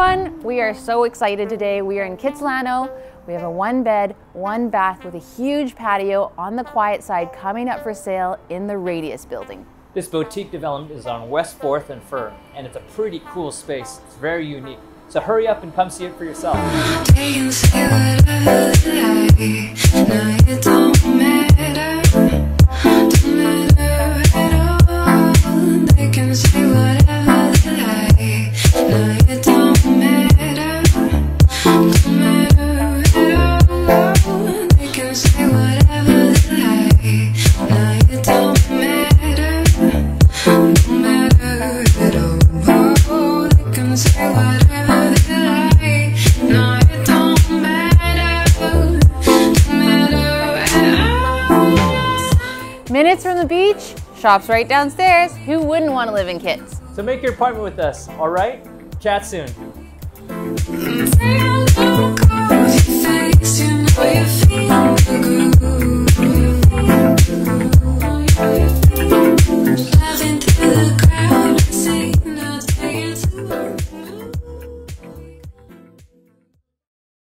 everyone, we are so excited today. We are in Kitsilano. We have a 1-bed, 1-bath with a huge patio on the quiet side coming up for sale in the Radius building. This boutique development is on West 4th and Fir, and it's a pretty cool space. It's very unique. So hurry up and come see it for yourself. Minutes from the beach, shop's right downstairs. Who wouldn't want to live in Kits? So make your appointment with us, all right? Chat soon.